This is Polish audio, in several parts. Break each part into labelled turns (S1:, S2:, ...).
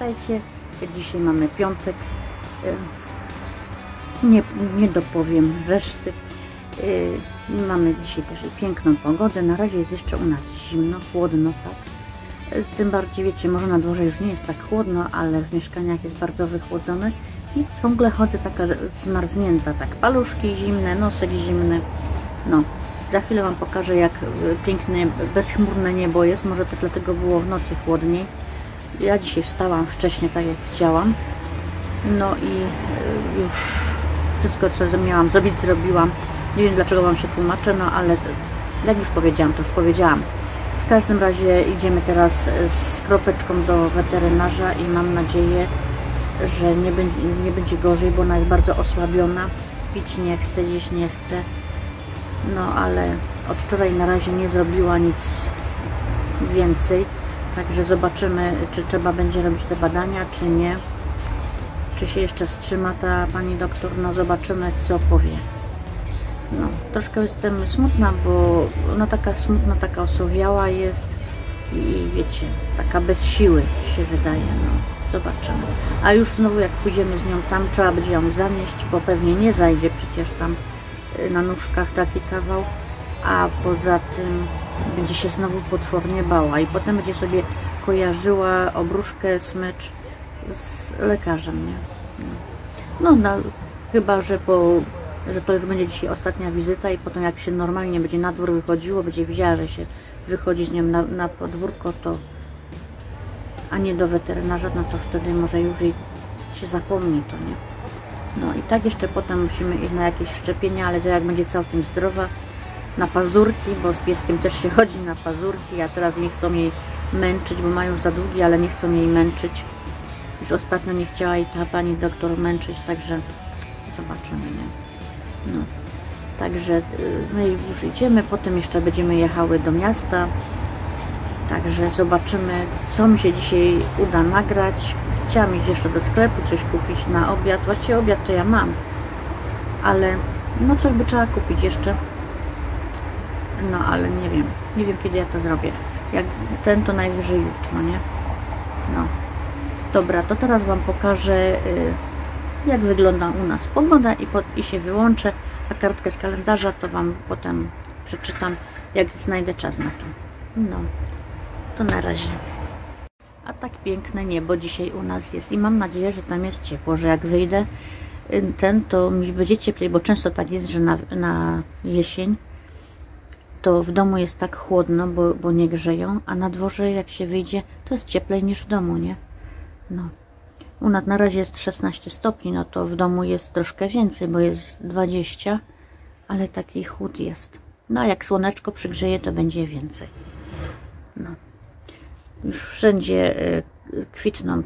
S1: Pamiętajcie, dzisiaj mamy piątek, nie dopowiem reszty. Mamy dzisiaj też piękną pogodę, na razie jest jeszcze u nas zimno, chłodno, tak. Tym bardziej, wiecie, może na dworze już nie jest tak chłodno, ale w mieszkaniach jest bardzo wychłodzone i ciągle chodzę taka zmarznięta, tak, paluszki zimne, nosek zimny. No, za chwilę Wam pokażę, jak piękne, bezchmurne niebo jest, może też dlatego było w nocy chłodniej. Ja dzisiaj wstałam wcześniej, tak jak chciałam, no i już wszystko, co miałam zrobić, zrobiłam. Nie wiem, dlaczego Wam się tłumaczę, no ale jak już powiedziałam, to już powiedziałam. W każdym razie idziemy teraz z kropeczką do weterynarza i mam nadzieję, że nie będzie gorzej, bo ona jest bardzo osłabiona. Pić nie chce, jeść nie chce. No ale od wczoraj na razie nie zrobiła nic więcej. Także zobaczymy, czy trzeba będzie robić te badania, czy nie. Czy się jeszcze wstrzyma ta pani doktor. No zobaczymy, co powie. No, troszkę jestem smutna, bo ona taka smutna, taka osowiała jest i wiecie, taka bez siły się wydaje, no, zobaczymy. A już znowu jak pójdziemy z nią tam, trzeba będzie ją zanieść, bo pewnie nie zajdzie przecież tam na nóżkach taki kawał, a poza tym będzie się znowu potwornie bała i potem będzie sobie kojarzyła obruszkę, smycz z lekarzem, nie? No, chyba, że to już będzie dzisiaj ostatnia wizyta i potem jak się normalnie będzie na dwór wychodziło, będzie widziała, że się wychodzi z nią na podwórko, to a nie do weterynarza, no to wtedy może już jej się zapomni to, nie? No i tak jeszcze potem musimy iść na jakieś szczepienia, ale to jak będzie całkiem zdrowa, na pazurki, bo z pieskiem też się chodzi na pazurki, a teraz nie chcą jej męczyć, bo ma już za długi, ale nie chcą jej męczyć. Już ostatnio nie chciała jej ta pani doktor męczyć, także zobaczymy, nie? No, także my już idziemy, potem jeszcze będziemy jechały do miasta, także zobaczymy, co mi się dzisiaj uda nagrać. Chciałam iść jeszcze do sklepu, coś kupić na obiad, właściwie obiad to ja mam, ale no coś by trzeba kupić jeszcze, no ale nie wiem kiedy ja to zrobię, jak ten to najwyżej jutro, nie? No, dobra, to teraz Wam pokażę, jak wygląda u nas pogoda i się wyłączę, a kartkę z kalendarza to Wam potem przeczytam, jak znajdę czas na to. No, to na razie. A tak piękne niebo dzisiaj u nas jest i mam nadzieję, że tam jest ciepło, że jak wyjdę to mi będzie cieplej, bo często tak jest, że na jesień to w domu jest tak chłodno, bo nie grzeją, a na dworze jak się wyjdzie, to jest cieplej niż w domu, nie? No. U nas na razie jest 16 stopni, no to w domu jest troszkę więcej, bo jest 20, ale taki chłód jest. No a jak słoneczko przygrzeje, to będzie więcej. No. Już wszędzie kwitną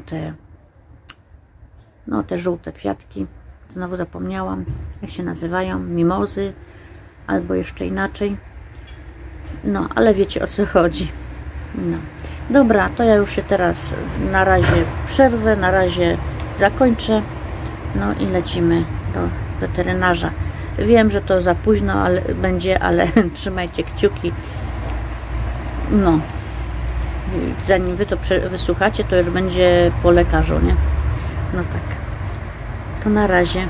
S1: te żółte kwiatki. Znowu zapomniałam, jak się nazywają, mimozy, albo jeszcze inaczej. No, ale wiecie, o co chodzi. No. Dobra, to ja już się teraz na razie przerwę, na razie zakończę. No i lecimy do weterynarza. Wiem, że to za późno ale trzymajcie kciuki. No. Zanim Wy to wysłuchacie, to już będzie po lekarzu, nie? No tak. To na razie.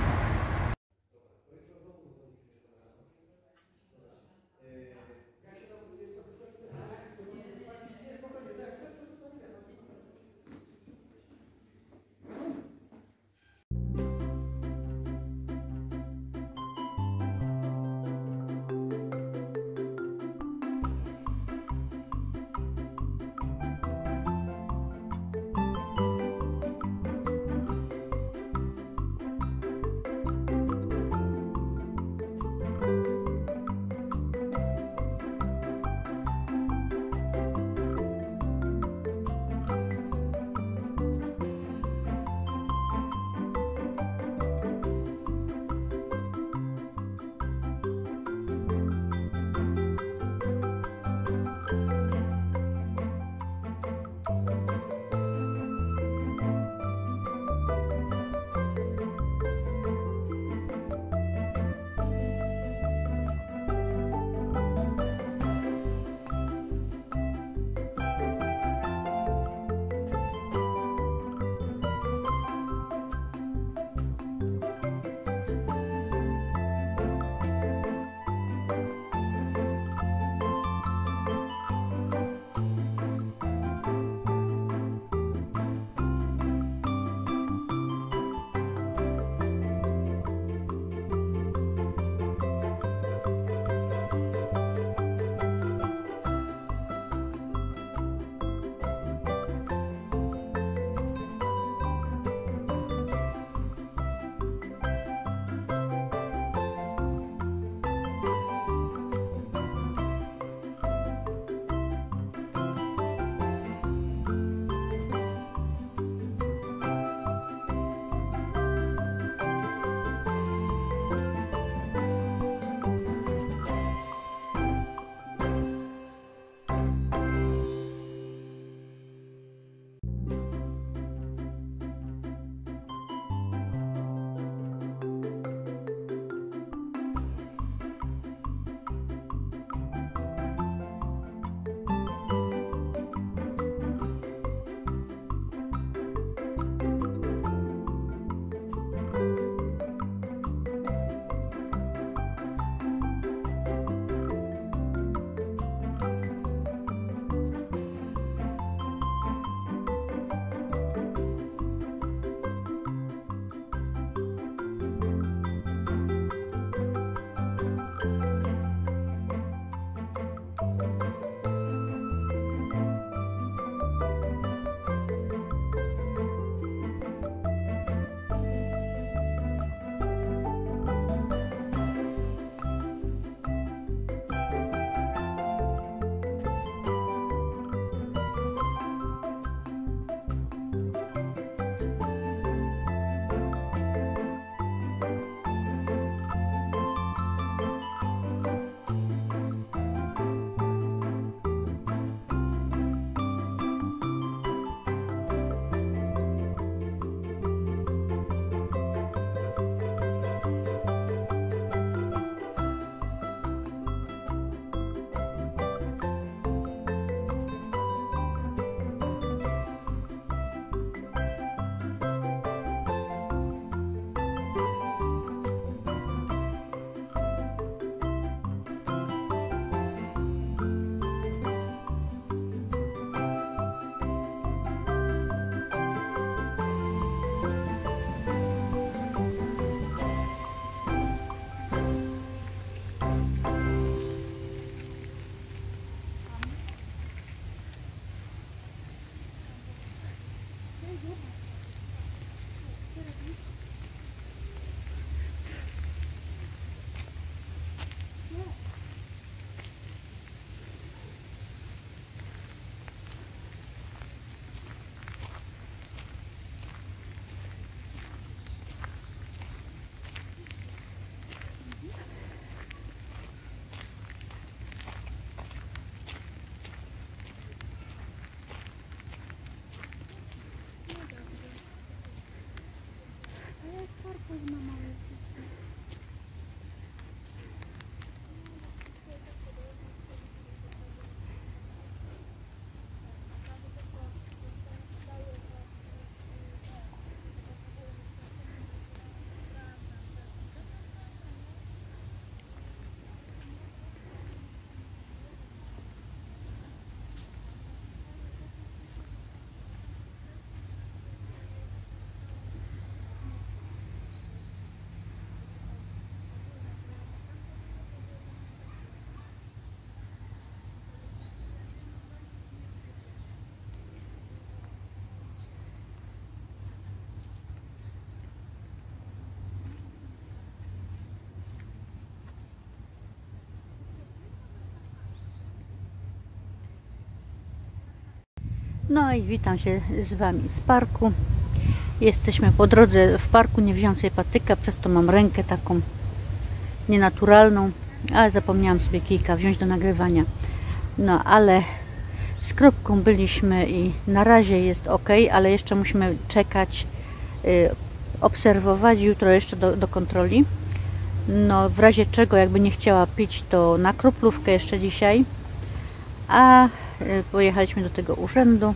S1: No i witam się z Wami z parku. Jesteśmy po drodze w parku, nie wziąłem sobie patyka, przez to mam rękę taką nienaturalną, ale zapomniałam sobie kijka wziąć do nagrywania. No ale z Kropką byliśmy i na razie jest ok, ale jeszcze musimy czekać, obserwować jutro jeszcze do kontroli. No w razie czego, jakby nie chciała pić, to na kroplówkę jeszcze dzisiaj. A pojechaliśmy do tego urzędu.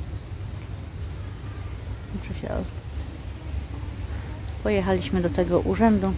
S1: Pojechaliśmy do tego urzędu.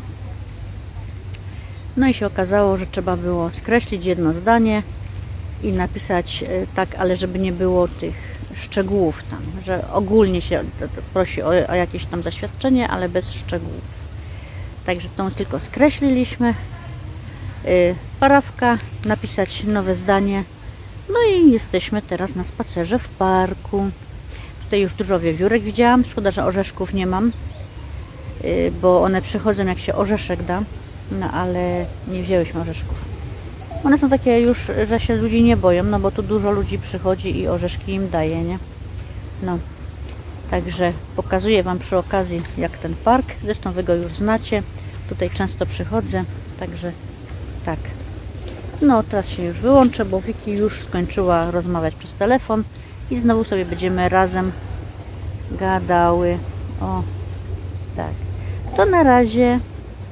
S1: No i się okazało, że trzeba było skreślić jedno zdanie i napisać tak, ale żeby nie było tych szczegółów tam, że ogólnie się prosi o jakieś tam zaświadczenie, ale bez szczegółów. Także to tylko skreśliliśmy. Parawka, napisać nowe zdanie. No i jesteśmy teraz na spacerze w parku. Tutaj już dużo wiewiórek widziałam. Szkoda, że orzeszków nie mam, bo one przychodzą jak się orzeszek da. No ale nie wzięłyśmy orzeszków. One są takie już, że się ludzi nie boją, no bo tu dużo ludzi przychodzi i orzeszki im daje, nie? No, także pokazuję Wam przy okazji jak ten park. Zresztą Wy go już znacie. Tutaj często przychodzę, także tak. No, teraz się już wyłączę, bo Wiki już skończyła rozmawiać przez telefon i znowu sobie będziemy razem gadały. O, tak. To na razie.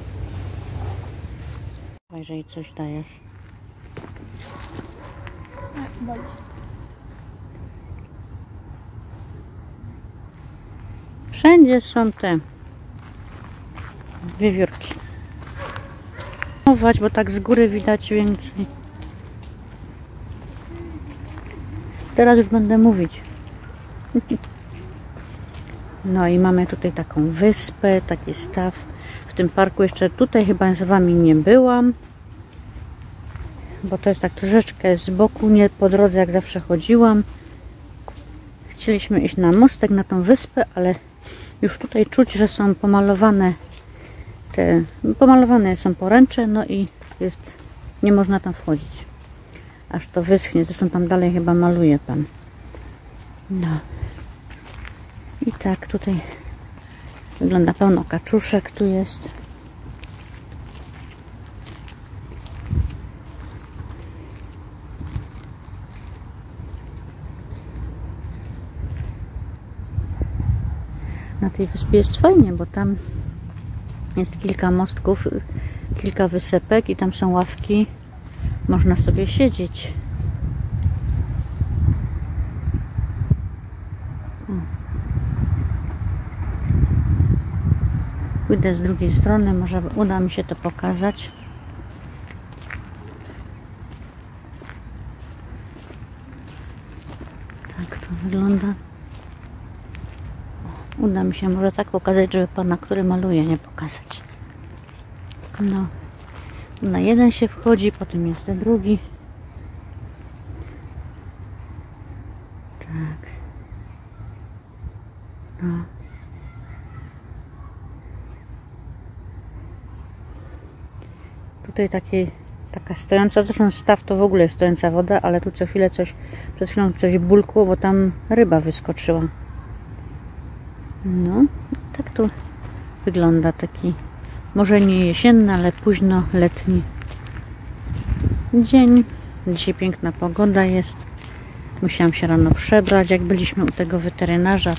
S1: Jeżeli coś dajesz. Wszędzie są te wiewiórki. Bo tak z góry widać więcej. Teraz już będę mówić. No i mamy tutaj taką wyspę, taki staw. W tym parku jeszcze tutaj chyba z Wami nie byłam, bo to jest tak troszeczkę z boku, nie po drodze jak zawsze chodziłam. Chcieliśmy iść na mostek, na tą wyspę, ale już tutaj czuć, że są pomalowane pomalowane są poręcze, no i jest, nie można tam wchodzić, aż to wyschnie. Zresztą tam dalej chyba maluje Pan. No i tak tutaj wygląda, pełno kaczuszek tu jest. Na tej wyspie jest fajnie, bo tam jest kilka mostków, kilka wysepek i tam są ławki. Można sobie siedzieć. Pójdę z drugiej strony, może uda mi się to pokazać. Tak to wygląda. Uda mi się może tak pokazać, żeby Pana, który maluje, nie pokazać. No, na jeden się wchodzi, potem jest ten drugi. Tak. No. Tutaj taka stojąca, zresztą staw to w ogóle jest stojąca woda, ale tu co chwilę przed chwilą coś bulkło, bo tam ryba wyskoczyła. No, tak tu wygląda taki, może nie jesienny, ale późno letni dzień. Dzisiaj piękna pogoda jest. Musiałam się rano przebrać, jak byliśmy u tego weterynarza,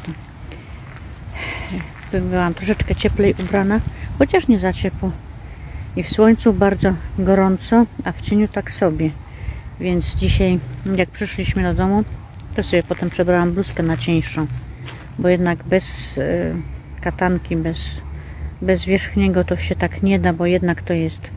S1: to byłam troszeczkę cieplej ubrana, chociaż nie za ciepło. I w słońcu bardzo gorąco, a w cieniu tak sobie. Więc dzisiaj, jak przyszliśmy do domu, to sobie potem przebrałam bluzkę na cieńszą. Bo jednak bez katanki, bez wierzchniego to się tak nie da, bo jednak to jest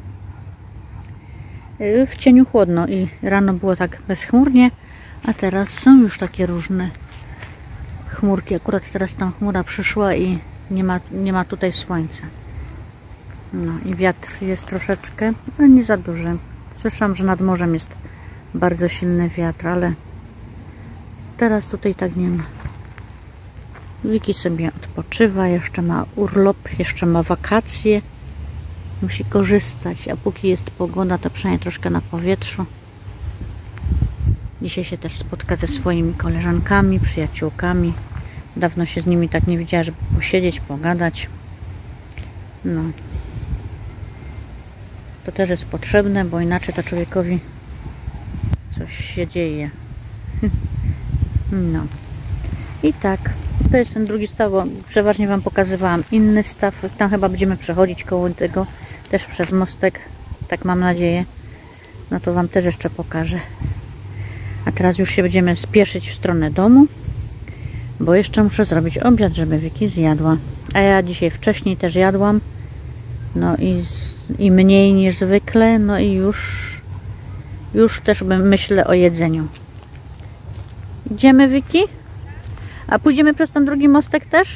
S1: w cieniu chłodno i rano było tak bezchmurnie, a teraz są już takie różne chmurki. Akurat teraz tam chmura przyszła i nie ma tutaj słońca. No i wiatr jest troszeczkę, ale nie za duży. Słyszałam, że nad morzem jest bardzo silny wiatr, ale teraz tutaj tak nie ma. Wiki sobie odpoczywa, jeszcze ma urlop, jeszcze ma wakacje. Musi korzystać, a póki jest pogoda, to przynajmniej troszkę na powietrzu. Dzisiaj się też spotka ze swoimi koleżankami, przyjaciółkami. Dawno się z nimi tak nie widziała, żeby posiedzieć, pogadać. No. To też jest potrzebne, bo inaczej to człowiekowi coś się dzieje. No. I tak. To jest ten drugi staw, bo przeważnie Wam pokazywałam inny staw. Tam chyba będziemy przechodzić koło tego, też przez mostek. Tak mam nadzieję. No to Wam też jeszcze pokażę. A teraz już się będziemy spieszyć w stronę domu, bo jeszcze muszę zrobić obiad, żeby Wiki zjadła. A ja dzisiaj wcześniej też jadłam. No i mniej niż zwykle. No i już też myślę o jedzeniu. Idziemy, Wiki? A pójdziemy przez ten drugi mostek też?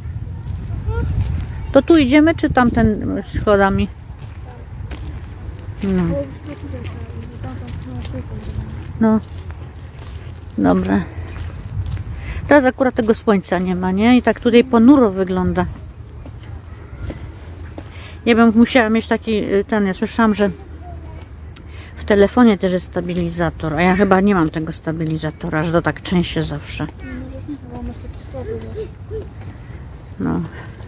S1: To tu idziemy, czy tamten schodami? No. No. Dobra. Teraz akurat tego słońca nie ma, nie? I tak tutaj ponuro wygląda. Ja bym musiała mieć taki ja słyszałam, że w telefonie też jest stabilizator, a ja chyba nie mam tego stabilizatora, że to tak trzęsie zawsze. No.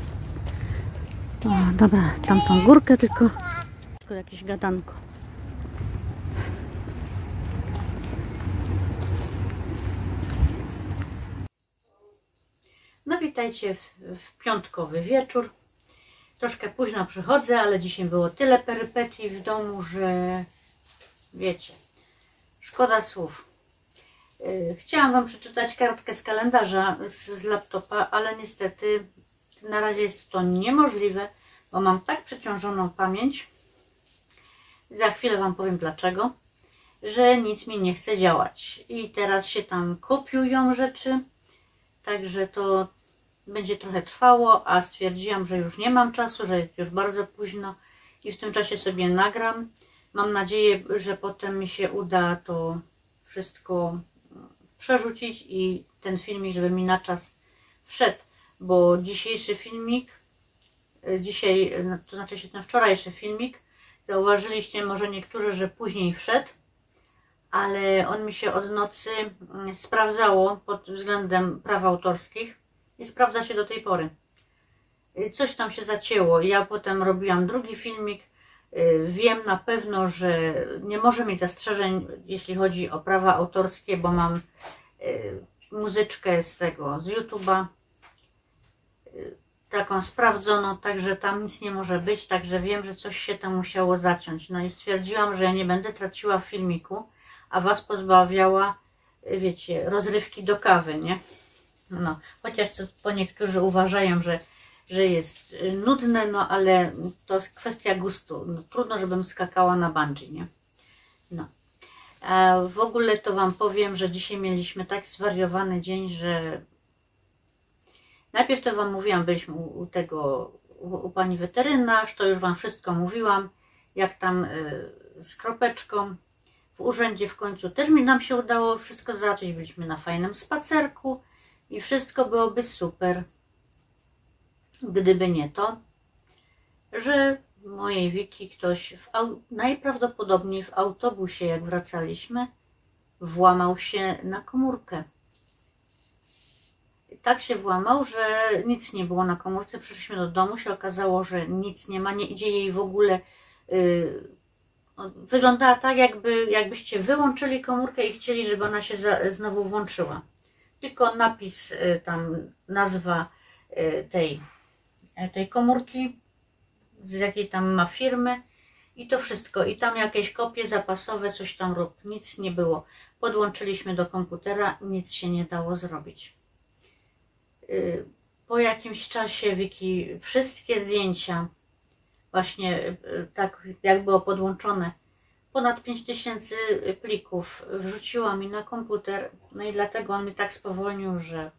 S1: O, dobra, tamtą górkę tylko jakieś gadanko. No witajcie w piątkowy wieczór. Troszkę późno przychodzę, ale dzisiaj było tyle perypetii w domu, że wiecie, szkoda słów. Chciałam Wam przeczytać kartkę z kalendarza z laptopa, ale niestety na razie jest to niemożliwe, bo mam tak przeciążoną pamięć, za chwilę Wam powiem dlaczego, że nic mi nie chce działać. I teraz się tam kopiują rzeczy, także to będzie trochę trwało, a stwierdziłam, że już nie mam czasu, że jest już bardzo późno i w tym czasie sobie nagram. Mam nadzieję, że potem mi się uda to wszystko przerzucić i ten filmik, żeby mi na czas wszedł, bo dzisiejszy filmik, to znaczy ten wczorajszy filmik, zauważyliście może niektórzy, że później wszedł, ale on mi się od nocy sprawdzało pod względem praw autorskich i sprawdza się do tej pory. Coś tam się zacięło. Ja potem robiłam drugi filmik. Wiem na pewno, że nie może mieć zastrzeżeń, jeśli chodzi o prawa autorskie, bo mam muzyczkę z YouTube'a, taką sprawdzoną, także tam nic nie może być, także wiem, że coś się tam musiało zaciąć. No i stwierdziłam, że ja nie będę traciła filmiku, a Was pozbawiała, wiecie, rozrywki do kawy, nie? No, chociaż po niektórzy uważają, że jest nudne, no ale to jest kwestia gustu. No, trudno, żebym skakała na bungee, nie? No. A w ogóle to Wam powiem, że dzisiaj mieliśmy tak zwariowany dzień, że najpierw to Wam mówiłam, byliśmy u pani weterynarz, to już Wam wszystko mówiłam, jak tam z kropeczką. W urzędzie w końcu też nam się udało wszystko załatwić, byliśmy na fajnym spacerku i wszystko byłoby super, gdyby nie to, że mojej Wiki ktoś najprawdopodobniej w autobusie, jak wracaliśmy, włamał się na komórkę. Tak się włamał, że nic nie było na komórce. Przyszliśmy do domu, się okazało, że nic nie ma, nie idzie jej w ogóle. Wyglądała tak, jakbyście wyłączyli komórkę i chcieli, żeby ona się znowu włączyła. Tylko napis, tam nazwa tej komórki, z jakiej tam ma firmy i to wszystko. I tam jakieś kopie zapasowe, coś tam rób. Nic nie było. Podłączyliśmy do komputera, nic się nie dało zrobić. Po jakimś czasie Wiki wszystkie zdjęcia, właśnie tak jak było podłączone, ponad 5000 plików wrzuciła mi na komputer, no i dlatego on mi tak spowolnił, że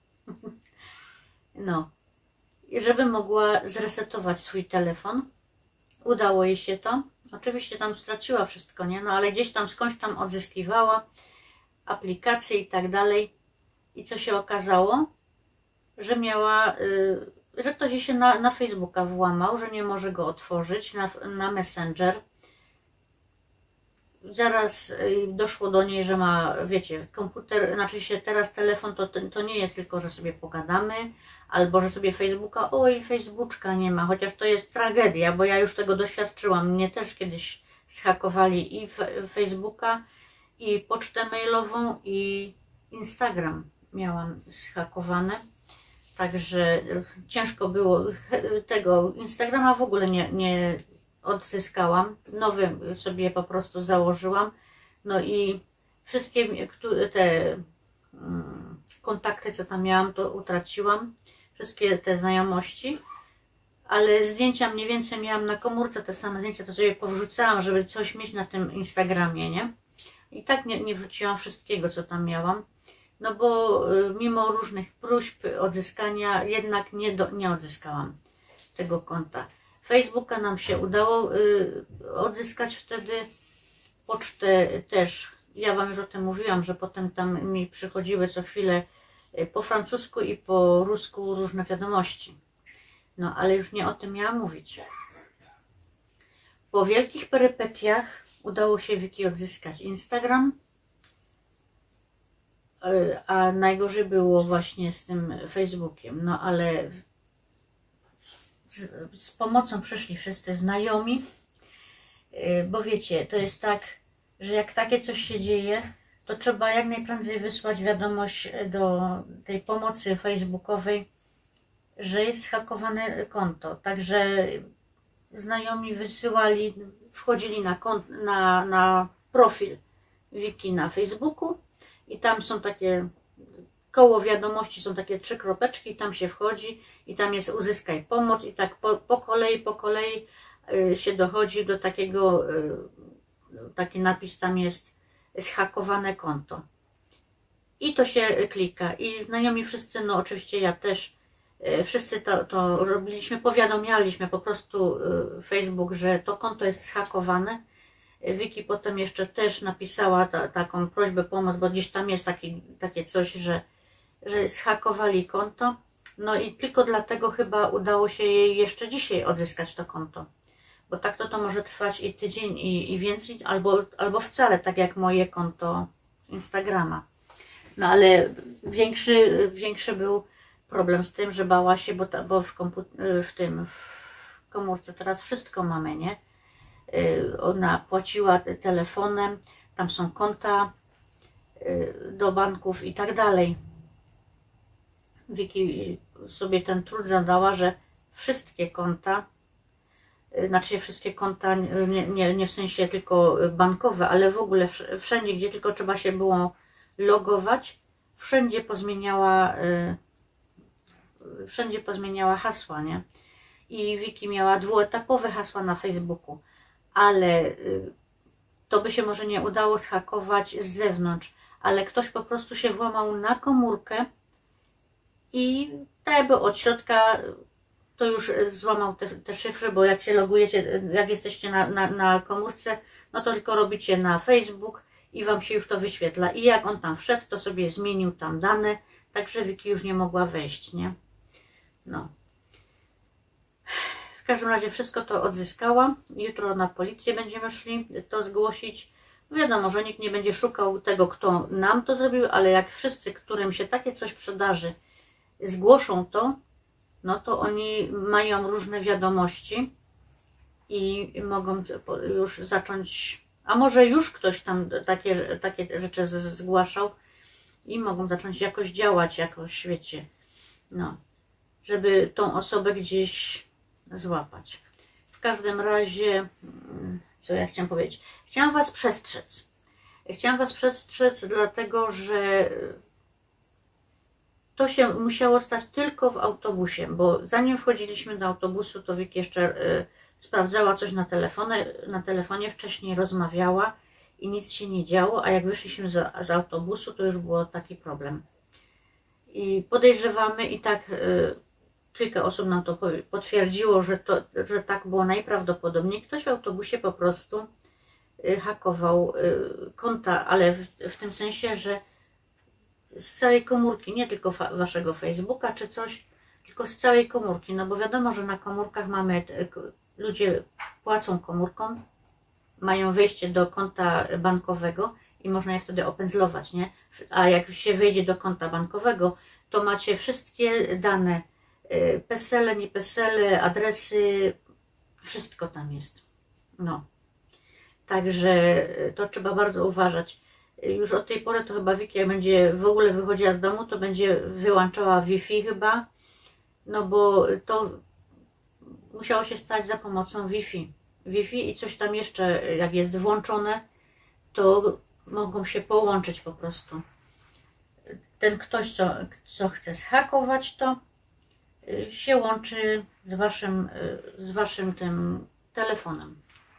S1: no, żeby mogła zresetować swój telefon. Udało jej się to. Oczywiście tam straciła wszystko, nie? No ale gdzieś tam skądś tam odzyskiwała aplikacje i tak dalej. I co się okazało? Że miała, że ktoś jej się na Facebooka włamał, że nie może go otworzyć, na Messenger. zaraz doszło do niej, że ma, wiecie, komputer, znaczy się teraz telefon, to nie jest tylko, że sobie pogadamy, albo że sobie Facebooka, oj, Facebooka nie ma, chociaż to jest tragedia, bo ja już tego doświadczyłam. Mnie też kiedyś zhakowali i Facebooka, i pocztę mailową, i Instagram miałam zhakowane. Także ciężko było tego Instagrama w ogóle nie odzyskałam. Nowy sobie po prostu założyłam. No i wszystkie te kontakty, co tam miałam, to utraciłam. Wszystkie te znajomości. Ale zdjęcia mniej więcej miałam na komórce, te same zdjęcia, to sobie powrzucałam, żeby coś mieć na tym Instagramie, nie? I tak nie wrzuciłam wszystkiego, co tam miałam. No bo mimo różnych próśb odzyskania jednak nie odzyskałam tego konta. Facebooka nam się udało odzyskać wtedy, pocztę też. Ja Wam już o tym mówiłam, że potem tam mi przychodziły co chwilę po francusku i po rusku różne wiadomości. No ale już nie o tym miałam mówić. Po wielkich perypetiach udało się Wiki odzyskać Instagram, a najgorzej było właśnie z tym Facebookiem. No ale z pomocą przyszli wszyscy znajomi, bo wiecie, to jest tak, że jak takie coś się dzieje, to trzeba jak najprędzej wysłać wiadomość do tej pomocy facebookowej, że jest zhakowane konto. Także znajomi wysyłali, wchodzili na profil Wiki na Facebooku i tam są takie koło wiadomości, są takie 3 kropeczki, tam się wchodzi i tam jest uzyskaj pomoc i tak po kolei się dochodzi do takiego, taki napis tam jest zhakowane konto. I to się klika i znajomi wszyscy, no oczywiście ja też, wszyscy to robiliśmy, powiadamialiśmy po prostu Facebook, że to konto jest zhakowane. Wiki potem jeszcze też napisała taką prośbę pomoc, bo gdzieś tam jest takie coś, że zhakowali konto. No i tylko dlatego chyba udało się jej jeszcze dzisiaj odzyskać to konto. Bo tak to może trwać i tydzień i więcej, albo wcale, tak jak moje konto z Instagrama. No ale większy był problem z tym, że bała się, bo w komórce teraz wszystko mamy, nie? Ona płaciła telefonem, tam są konta do banków i tak dalej. Wiki sobie ten trud zadała, że wszystkie konta, znaczy wszystkie konta, nie w sensie tylko bankowe, ale w ogóle wszędzie, gdzie tylko trzeba się było logować, wszędzie pozmieniała hasła, nie? I Wiki miała dwuetapowe hasła na Facebooku, ale to by się może nie udało zhakować z zewnątrz, ale ktoś po prostu się włamał na komórkę i tak jakby od środka to już złamał te szyfry, bo jak się logujecie, jak jesteście na komórce, no to tylko robicie na Facebook i Wam się już to wyświetla. I jak on tam wszedł, to sobie zmienił tam dane, także Wiki już nie mogła wejść, nie? No. W każdym razie wszystko to odzyskałam. Jutro na policję będziemy szli to zgłosić. Wiadomo, że nikt nie będzie szukał tego, kto nam to zrobił, ale jak wszyscy, którym się takie coś przydarzy, zgłoszą to, no to oni mają różne wiadomości i mogą już zacząć, a może już ktoś tam takie rzeczy zgłaszał i mogą zacząć jakoś działać, jakoś, wiecie, no, żeby tą osobę gdzieś złapać. W każdym razie, co ja chciałam powiedzieć? Chciałam Was przestrzec. Chciałam Was przestrzec dlatego, że to się musiało stać tylko w autobusie, bo zanim wchodziliśmy do autobusu, to Wiki jeszcze sprawdzała coś na telefonie, wcześniej rozmawiała i nic się nie działo, a jak wyszliśmy z autobusu, to już było taki problem. I podejrzewamy i tak kilka osób nam to potwierdziło, że tak było najprawdopodobniej. Ktoś w autobusie po prostu hakował konta, ale w tym sensie, że z całej komórki, nie tylko Waszego Facebooka czy coś, tylko z całej komórki, no bo wiadomo, że na komórkach ludzie płacą komórką, mają wejście do konta bankowego i można je wtedy opędzlować, nie? A jak się wejdzie do konta bankowego, to macie wszystkie dane, PESEL-e, nie PESEL-e, adresy, wszystko tam jest. No. Także to trzeba bardzo uważać. Już od tej pory to chyba Wiki, jak będzie w ogóle wychodziła z domu, to będzie wyłączała Wi-Fi chyba, no bo to musiało się stać za pomocą Wi-Fi i coś tam jeszcze, jak jest włączone, to mogą się połączyć po prostu. Ten ktoś, co chce zhakować to, się łączy z waszym tym telefonem.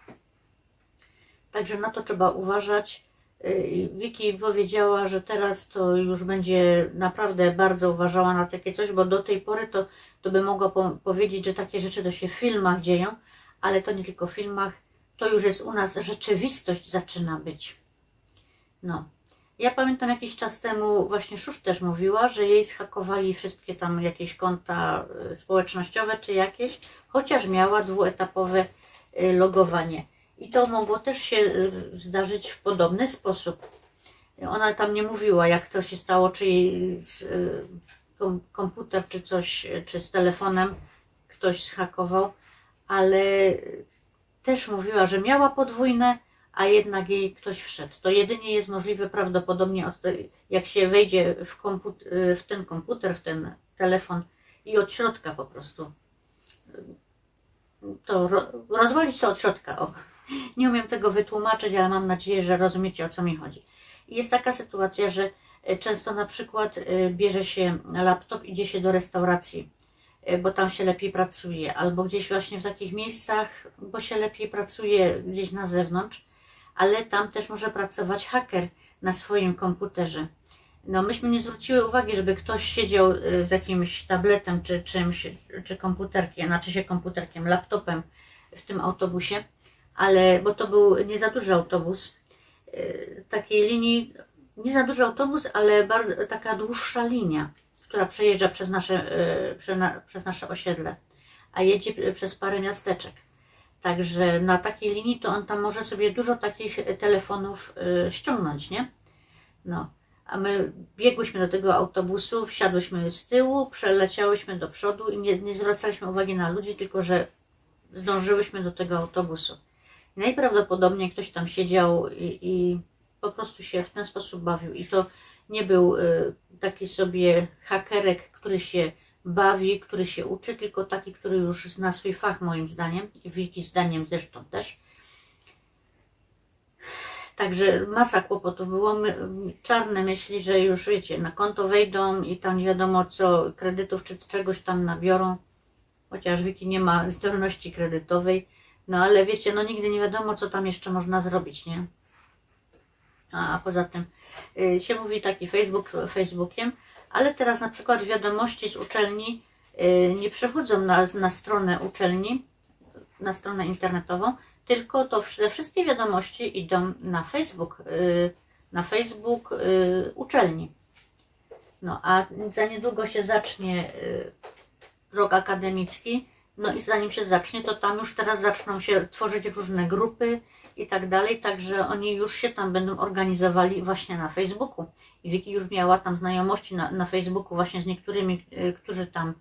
S1: Także na to trzeba uważać. Wiki powiedziała, że teraz to już będzie naprawdę bardzo uważała na takie coś, bo do tej pory to by mogła powiedzieć, że takie rzeczy to się w filmach dzieją, ale to nie tylko w filmach, to już jest u nas rzeczywistość zaczyna być. No. Ja pamiętam jakiś czas temu, właśnie Szusz też mówiła, że jej zhakowali wszystkie tam jakieś konta społecznościowe czy jakieś, chociaż miała dwuetapowe logowanie. I to mogło też się zdarzyć w podobny sposób. Ona tam nie mówiła, jak to się stało, czy jej komputer, czy coś, czy z telefonem ktoś zhakował, ale też mówiła, że miała podwójne, a jednak jej ktoś wszedł. To jedynie jest możliwe prawdopodobnie, jak się wejdzie w ten komputer, w ten telefon i od środka po prostu. To rozwalić to od środka. O. Nie umiem tego wytłumaczyć, ale mam nadzieję, że rozumiecie, o co mi chodzi. Jest taka sytuacja, że często na przykład bierze się laptop, idzie się do restauracji, bo tam się lepiej pracuje, albo gdzieś właśnie w takich miejscach, bo się lepiej pracuje gdzieś na zewnątrz, ale tam też może pracować haker na swoim komputerze. No myśmy nie zwróciły uwagi, żeby ktoś siedział z jakimś tabletem czy czymś, czy komputerkiem, znaczy się komputerkiem, laptopem w tym autobusie, ale, bo to był nie za duży autobus, takiej linii, nie za duży autobus, ale bardzo, taka dłuższa linia, która przejeżdża przez nasze osiedle, a jedzie przez parę miasteczek. Także na takiej linii to on tam może sobie dużo takich telefonów ściągnąć, nie? No, a my biegłyśmy do tego autobusu, wsiadłyśmy z tyłu, przeleciałyśmy do przodu i nie zwracaliśmy uwagi na ludzi, tylko że zdążyłyśmy do tego autobusu. Najprawdopodobniej ktoś tam siedział i po prostu się w ten sposób bawił. I to nie był taki sobie hakerek, który się bawi, który się uczy, tylko taki, który już zna swój fach, moim zdaniem, i Wiki zdaniem zresztą też. Także masa kłopotów było, czarne myśli, że już wiecie, na konto wejdą i tam nie wiadomo co, kredytów czy czegoś tam nabiorą, chociaż Wiki nie ma zdolności kredytowej, no ale wiecie, no nigdy nie wiadomo co tam jeszcze można zrobić, nie? A poza tym się mówi taki Facebookiem, ale teraz na przykład wiadomości z uczelni nie przechodzą na stronę uczelni, na stronę internetową, tylko to te wszystkie wiadomości idą na Facebook uczelni. No a za niedługo się zacznie rok akademicki, no i zanim się zacznie, to tam już teraz zaczną się tworzyć różne grupy i tak dalej, także oni już się tam będą organizowali właśnie na Facebooku. I Wiki już miała tam znajomości na Facebooku właśnie z niektórymi, którzy tam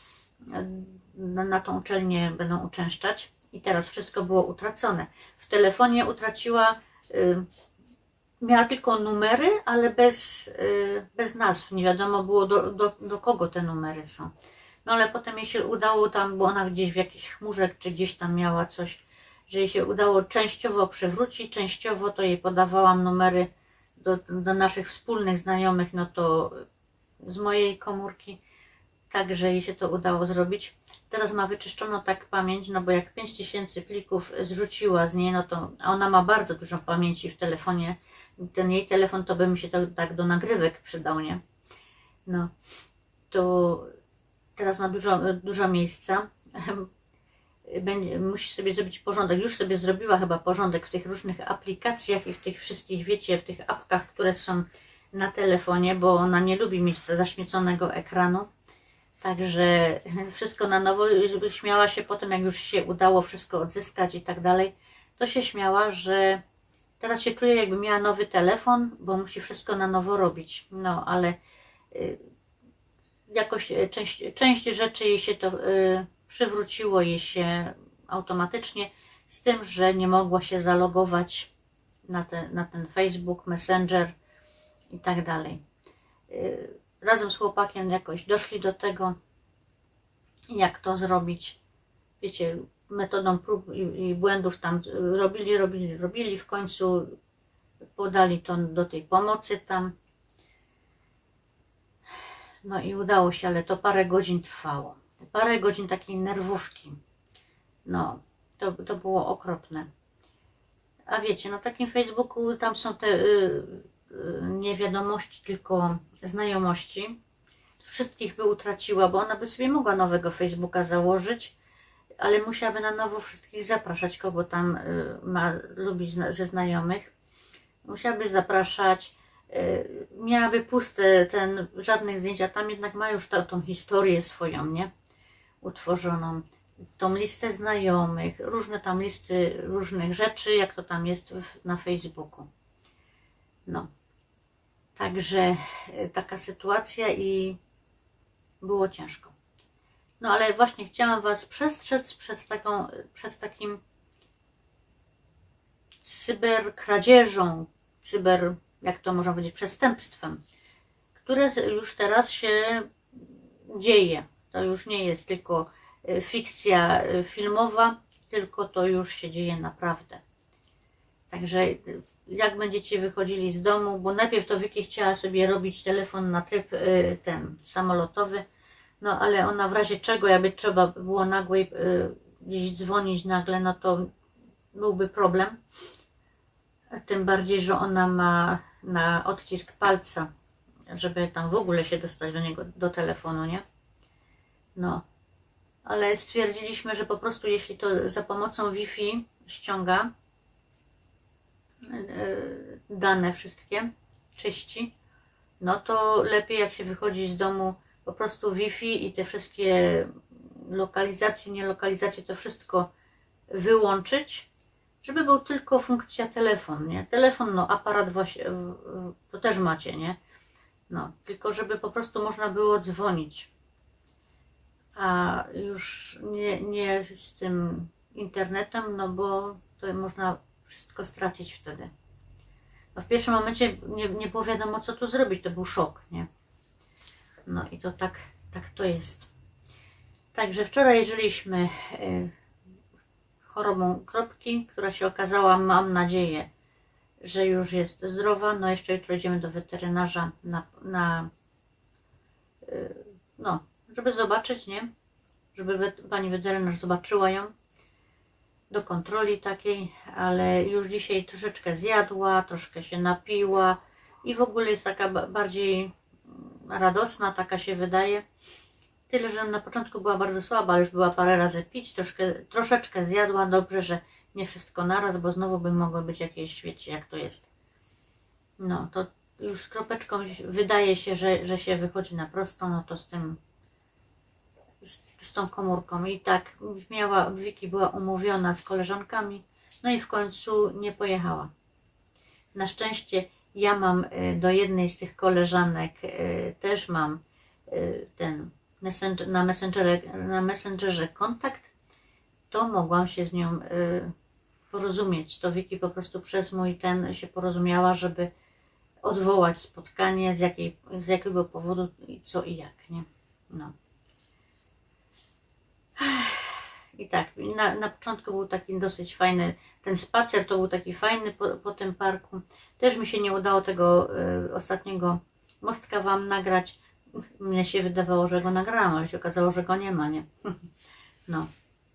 S1: na tą uczelnię będą uczęszczać. I teraz wszystko było utracone. W telefonie utraciła, miała tylko numery, ale bez nazw. Nie wiadomo było do kogo te numery są. No ale potem jej się udało tam, bo ona gdzieś w jakiejś chmurze, czy gdzieś tam miała coś, że jej się udało częściowo przywrócić, częściowo to jej podawałam numery do naszych wspólnych znajomych, no to z mojej komórki, także jej się to udało zrobić. Teraz ma wyczyszczoną tak pamięć, no bo jak 5000 plików zrzuciła z niej, no to a ona ma bardzo dużo pamięci w telefonie. Ten jej telefon to by mi się tak do nagrywek przydał, nie? No, to teraz ma dużo miejsca. Musi sobie zrobić porządek. Już sobie zrobiła chyba porządek w tych różnych aplikacjach i w tych wszystkich, wiecie, w tych apkach, które są na telefonie, bo ona nie lubi mieć zaśmieconego ekranu. Także wszystko na nowo, żeby śmiała się potem, jak już się udało wszystko odzyskać i tak dalej, to się śmiała, że teraz się czuje, jakby miała nowy telefon, bo musi wszystko na nowo robić. No, ale jakoś część rzeczy jej się to przywróciło jej się automatycznie, z tym, że nie mogła się zalogować na ten Facebook, Messenger i tak dalej. Razem z chłopakiem jakoś doszli do tego, jak to zrobić. Wiecie, metodą prób i błędów tam robili, w końcu podali to do tej pomocy tam. No i udało się, ale to parę godzin trwało. Parę godzin takiej nerwówki. No, to było okropne. A wiecie, na takim Facebooku tam są te nie wiadomości, tylko znajomości. Wszystkich by utraciła, bo ona by sobie mogła nowego Facebooka założyć, ale musiałaby na nowo wszystkich zapraszać, kogo tam lubi ze znajomych. Musiałaby zapraszać, miałaby puste, żadnych zdjęć, a tam jednak ma już tą historię swoją, nie? Utworzoną. Tą listę znajomych, różne tam listy różnych rzeczy, jak to tam jest na Facebooku. No. Także taka sytuacja i było ciężko. No ale właśnie chciałam Was przestrzec przed takim cyberkradzieżą, jak to można powiedzieć, przestępstwem, które już teraz się dzieje. To już nie jest tylko fikcja filmowa, tylko to już się dzieje naprawdę. Także jak będziecie wychodzili z domu, bo najpierw to Wiki chciała sobie robić telefon na tryb ten samolotowy, no ale ona w razie czego, jakby trzeba było nagłej gdzieś dzwonić nagle, no to byłby problem. Tym bardziej, że ona ma na odcisk palca, żeby tam w ogóle się dostać do niego, do telefonu, nie? No. Ale stwierdziliśmy, że po prostu jeśli to za pomocą Wi-Fi ściąga dane wszystkie, czyści, no to lepiej jak się wychodzi z domu, po prostu Wi-Fi i te wszystkie lokalizacje, nielokalizacje, to wszystko wyłączyć, żeby był tylko funkcja telefon, nie? Telefon, no aparat właśnie, to też macie, nie? No, tylko żeby po prostu można było dzwonić, a już nie z tym internetem, no bo to można wszystko stracić wtedy. No w pierwszym momencie nie było wiadomo, co tu zrobić, to był szok, nie? No i to tak to jest. Także wczoraj żyliśmy chorobą kropki, która się okazała, mam nadzieję, że już jest zdrowa. No jeszcze jutro idziemy do weterynarza no, żeby zobaczyć, nie? Żeby pani weterynarz zobaczyła ją do kontroli takiej, ale już dzisiaj troszeczkę zjadła, troszkę się napiła i w ogóle jest taka bardziej radosna, taka się wydaje. Tyle, że na początku była bardzo słaba, ale już była parę razy pić, troszeczkę zjadła, dobrze, że nie wszystko naraz, bo znowu by mogło być jakieś, wiecie, jak to jest. No, to już z kropeczką wydaje się, że się wychodzi na prostą, no to z tą komórką. I tak Wiki była umówiona z koleżankami, no i w końcu nie pojechała. Na szczęście ja mam do jednej z tych koleżanek, też mam na Messengerze kontakt, to mogłam się z nią porozumieć. To Wiki po prostu przez mój się porozumiała, żeby odwołać spotkanie, z jakiego powodu i co i jak, nie? No. I tak, na początku był taki dosyć fajny, ten spacer to był taki fajny po tym parku. Też mi się nie udało tego ostatniego mostka Wam nagrać. Mnie się wydawało, że go nagrałam, ale się okazało, że go nie ma, nie? No.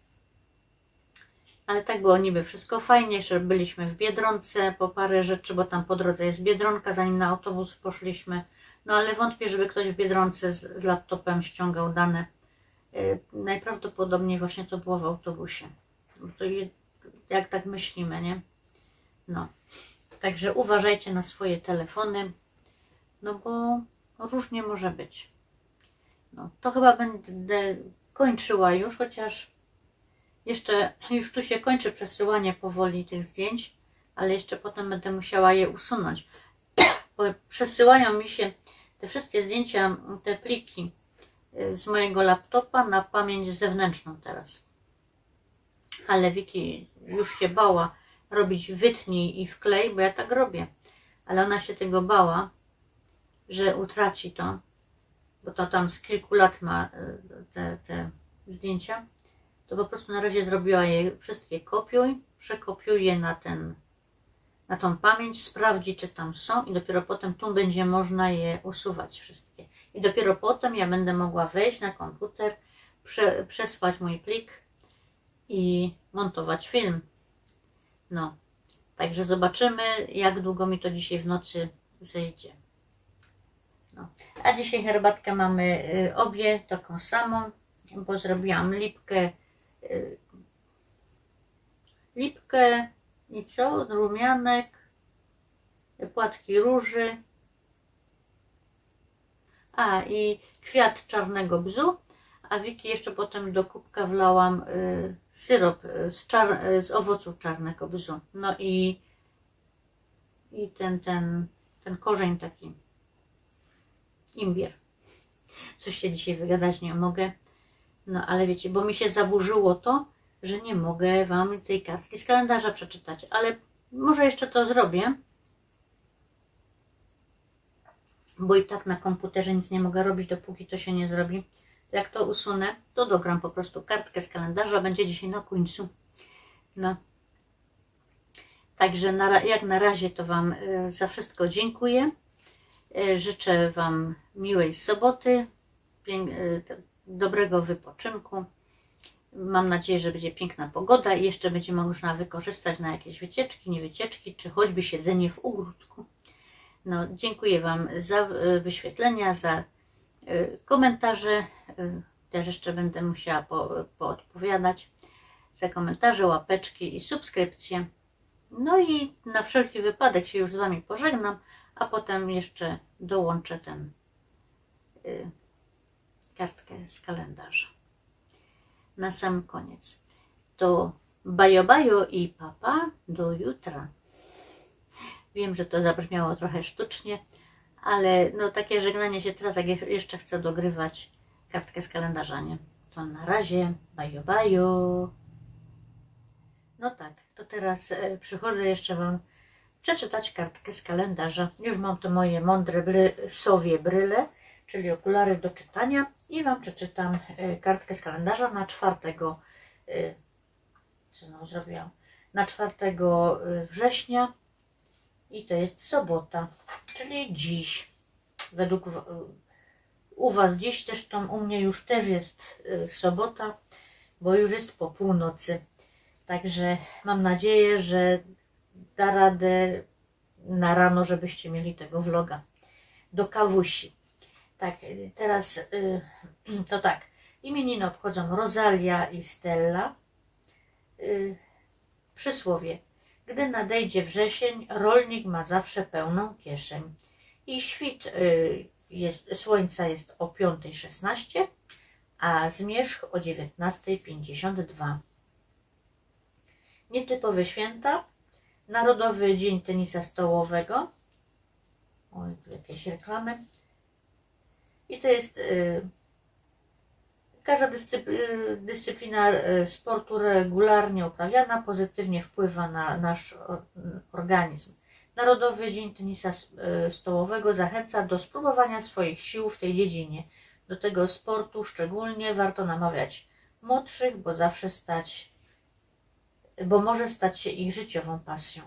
S1: Ale tak było niby wszystko fajnie, że byliśmy w Biedronce po parę rzeczy, bo tam po drodze jest Biedronka, zanim na autobus poszliśmy. No ale wątpię, żeby ktoś w Biedronce z laptopem ściągał dane. Najprawdopodobniej właśnie to było w autobusie. To jak tak myślimy, nie? No. Także uważajcie na swoje telefony, no bo różnie może być. No, to chyba będę kończyła już, chociaż Jeszcze, już tu się kończy przesyłanie powoli tych zdjęć, ale jeszcze potem będę musiała je usunąć. Bo przesyłają mi się te wszystkie zdjęcia, te pliki z mojego laptopa na pamięć zewnętrzną teraz. Ale Wiki już się bała robić wytnij i wklej, bo ja tak robię. Ale ona się tego bała, że utraci to, bo to tam z kilku lat ma te zdjęcia. To po prostu na razie zrobiła je wszystkie kopiuj, przekopiuj je na tą pamięć, sprawdzi, czy tam są i dopiero potem tu będzie można je usuwać wszystkie. I dopiero potem ja będę mogła wejść na komputer, przesłać mój plik i montować film. No, także zobaczymy, jak długo mi to dzisiaj w nocy zejdzie. No. A dzisiaj herbatkę mamy obie taką samą, bo zrobiłam lipkę i co? Rumianek, płatki róży, i kwiat czarnego bzu, a Wiki jeszcze potem do kubka wlałam syrop z owoców czarnego bzu. No i ten korzeń taki, imbier. Coś się dzisiaj wygadać nie mogę. No ale wiecie, bo mi się zaburzyło to, że nie mogę wam tej kartki z kalendarza przeczytać, ale może jeszcze to zrobię, bo i tak na komputerze nic nie mogę robić, dopóki to się nie zrobi. Jak to usunę, to dogram po prostu kartkę z kalendarza, będzie dzisiaj na końcu. No. Także jak na razie to wam za wszystko dziękuję. Życzę wam miłej soboty, dobrego wypoczynku. Mam nadzieję, że będzie piękna pogoda i jeszcze będzie można wykorzystać na jakieś wycieczki, nie wycieczki, czy choćby siedzenie w ogródku. No, dziękuję wam za wyświetlenia, za komentarze. Też jeszcze będę musiała poodpowiadać. Za komentarze, łapeczki i subskrypcje. No i na wszelki wypadek się już z wami pożegnam, a potem jeszcze dołączę kartkę z kalendarza. Na sam koniec. To bajo bajo i papa, do jutra. Wiem, że to zabrzmiało trochę sztucznie, ale no takie żegnanie się teraz, jak jeszcze chcę dogrywać kartkę z kalendarza, nie? To na razie, bajo bajo. No tak, to teraz przychodzę jeszcze wam przeczytać kartkę z kalendarza. Już mam to moje mądre sowie bryle, czyli okulary do czytania i wam przeczytam kartkę z kalendarza na 4, co znowu zrobiłam, na 4 września i to jest sobota, czyli dziś, według u was dziś, zresztą u mnie już też jest sobota, bo już jest po północy, także mam nadzieję, że da radę na rano, żebyście mieli tego vloga do kawusi. Tak, teraz to tak, imieniny obchodzą Rosalia i Stella. Przysłowie: gdy nadejdzie wrzesień, rolnik ma zawsze pełną kieszeń. I świt słońca jest o 5:16, a zmierzch o 19:52. Nietypowe święta: Narodowy Dzień Tenisa Stołowego. Oj, tu jakieś reklamy. I to jest każda dyscyplina sportu regularnie uprawiana pozytywnie wpływa na nasz organizm. Narodowy Dzień Tenisa Stołowego zachęca do spróbowania swoich sił w tej dziedzinie. Do tego sportu szczególnie warto namawiać młodszych, bo może stać się ich życiową pasją.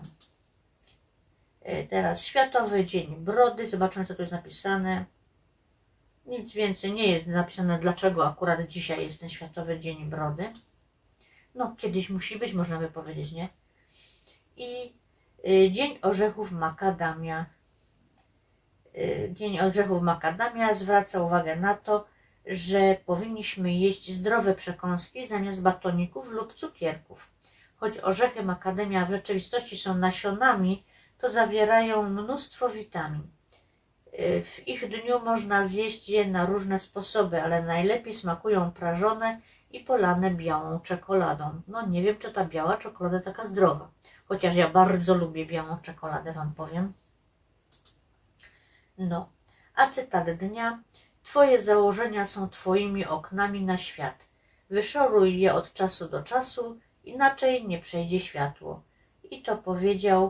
S1: Teraz Światowy Dzień Brody. Zobaczymy, co tu jest napisane. Nic więcej nie jest napisane, dlaczego akurat dzisiaj jest ten Światowy Dzień Brody. No, kiedyś musi być, można by powiedzieć, nie? I Dzień Orzechów Makadamia. Dzień Orzechów Makadamia zwraca uwagę na to, że powinniśmy jeść zdrowe przekąski zamiast batoników lub cukierków. Choć orzechy makadamia w rzeczywistości są nasionami, to zawierają mnóstwo witamin. W ich dniu można zjeść je na różne sposoby, ale najlepiej smakują prażone
S2: i polane białą czekoladą. No nie wiem, czy ta biała czekolada taka zdrowa. Chociaż ja bardzo lubię białą czekoladę, Wam powiem. No, a cytat dnia. Twoje założenia są Twoimi oknami na świat. Wyszoruj je od czasu do czasu, inaczej nie przejdzie światło. I to powiedział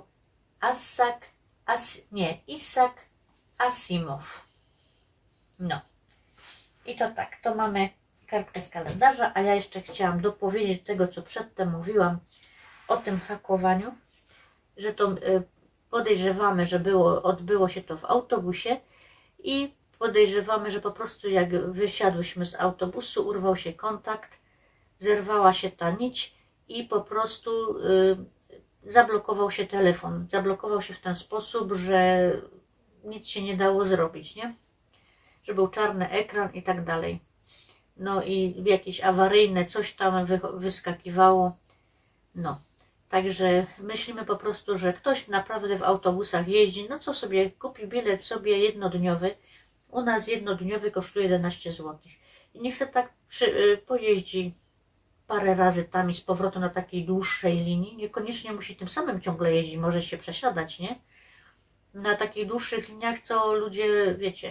S2: Isaac Asimov. No. I to tak, to mamy kartkę z kalendarza, a ja jeszcze chciałam dopowiedzieć tego, co przedtem mówiłam o tym hakowaniu, że to podejrzewamy, że odbyło się to w autobusie i podejrzewamy, że po prostu jak wysiadłyśmy z autobusu, urwał się kontakt, zerwała się ta nić i po prostu zablokował się telefon. Zablokował się w ten sposób, że nic się nie dało zrobić, nie? Że był czarny ekran i tak dalej. No i jakieś awaryjne coś tam wyskakiwało. No. Także myślimy po prostu, że ktoś naprawdę w autobusach jeździ, no co sobie, kupi bilet sobie jednodniowy. U nas jednodniowy kosztuje 11 zł. I niech se tak pojeździ parę razy tam i z powrotem na takiej dłuższej linii. Niekoniecznie musi tym samym ciągle jeździć, może się przesiadać, nie? Na takich dłuższych liniach, co ludzie, wiecie,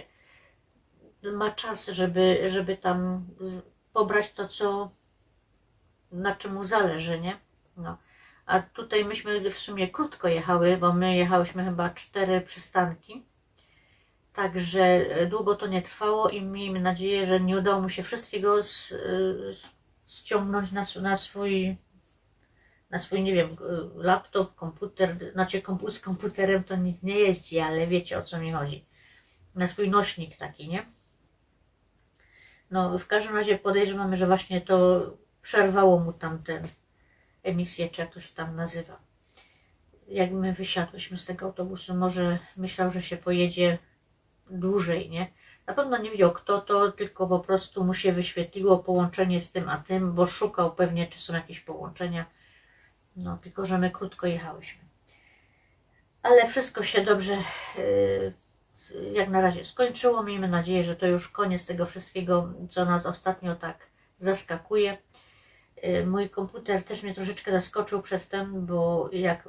S2: ma czas, żeby tam pobrać to, co, na czym mu zależy, nie? No. A tutaj myśmy w sumie krótko jechały, bo my jechałyśmy chyba 4 przystanki. Także długo to nie trwało i miejmy nadzieję, że nie udało mu się wszystkiego ściągnąć na swój, nie wiem, laptop, komputer. Znaczy z komputerem to nikt nie jeździ, ale wiecie, o co mi chodzi. Na swój nośnik taki, nie? No w każdym razie podejrzewamy, że właśnie to przerwało mu tamten emisję, czy jak to się tam nazywa. Jak my wysiadłyśmy z tego autobusu, może myślał, że się pojedzie dłużej, nie? Na pewno nie wiedział kto to, tylko po prostu mu się wyświetliło połączenie z tym a tym, bo szukał pewnie, czy są jakieś połączenia. No, tylko że my krótko jechałyśmy. Ale wszystko się dobrze jak na razie skończyło. Miejmy nadzieję, że to już koniec tego wszystkiego, co nas ostatnio tak zaskakuje. Mój komputer też mnie troszeczkę zaskoczył przedtem, bo jak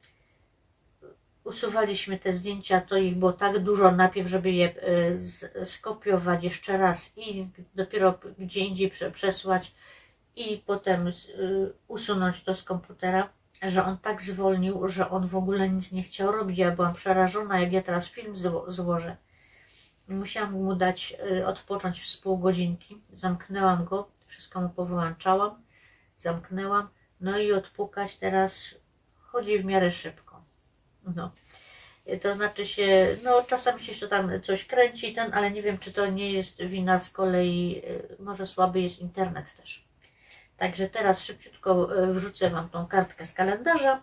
S2: usuwaliśmy te zdjęcia, to ich było tak dużo najpierw, żeby je skopiować jeszcze raz i dopiero gdzie indziej przesłać i potem usunąć to z komputera, że on tak zwolnił, że on w ogóle nic nie chciał robić. Ja byłam przerażona, jak ja teraz film złożę. Musiałam mu dać odpocząć z pół godzinki. Zamknęłam go, wszystko mu powyłączałam, zamknęłam, no i odpukać teraz chodzi w miarę szybko. No. To znaczy się, no czasami się jeszcze tam coś kręci, ale nie wiem, czy to nie jest wina z kolei, może słaby jest internet też. Także teraz szybciutko wrzucę Wam tą kartkę z kalendarza,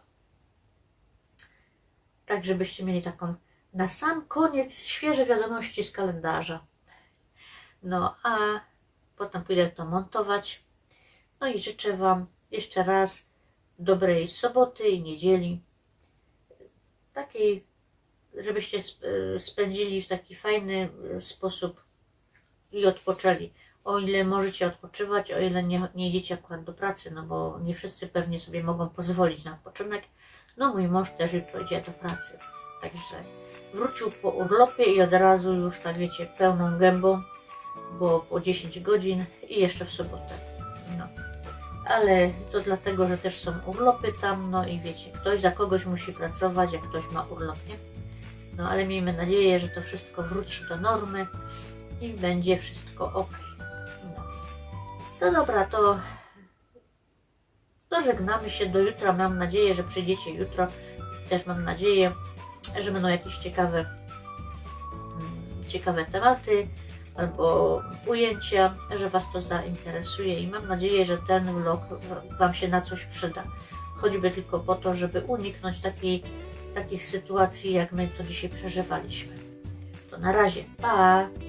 S2: tak żebyście mieli taką na sam koniec świeże wiadomości z kalendarza. No a potem pójdę to montować. No i życzę Wam jeszcze raz dobrej soboty i niedzieli. Takiej, żebyście spędzili w taki fajny sposób i odpoczęli. O ile możecie odpoczywać, o ile nie idziecie akurat do pracy, no bo nie wszyscy pewnie sobie mogą pozwolić na odpoczynek. No mój mąż też jutro idzie do pracy. Także wrócił po urlopie i od razu już, tak wiecie, pełną gębą, bo po 10 godzin i jeszcze w sobotę. No. Ale to dlatego, że też są urlopy tam, no i wiecie, ktoś za kogoś musi pracować, jak ktoś ma urlop, nie? No ale miejmy nadzieję, że to wszystko wróci do normy i będzie wszystko ok. No. No dobra, to żegnamy się do jutra. Mam nadzieję, że przyjdziecie jutro. Też mam nadzieję, że będą jakieś ciekawe tematy albo ujęcia, że Was to zainteresuje i mam nadzieję, że ten vlog Wam się na coś przyda. Choćby tylko po to, żeby uniknąć takich sytuacji, jak my to dzisiaj przeżywaliśmy. To na razie, pa!